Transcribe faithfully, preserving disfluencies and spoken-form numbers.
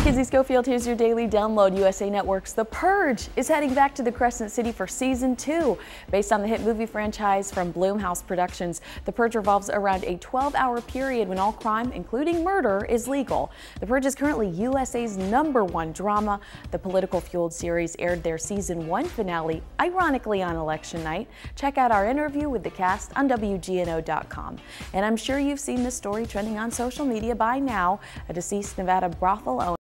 Kinsey Schofield, here's your daily download. U S A Network's The Purge is heading back to the Crescent City for season two. Based on the hit movie franchise from Blumhouse Productions, The Purge revolves around a twelve hour period when all crime, including murder, is legal. The Purge is currently U S A's number one drama. The political-fueled series aired their season one finale, ironically on election night. Check out our interview with the cast on W G N O dot com. And I'm sure you've seen this story trending on social media by now. A deceased Nevada brothel owner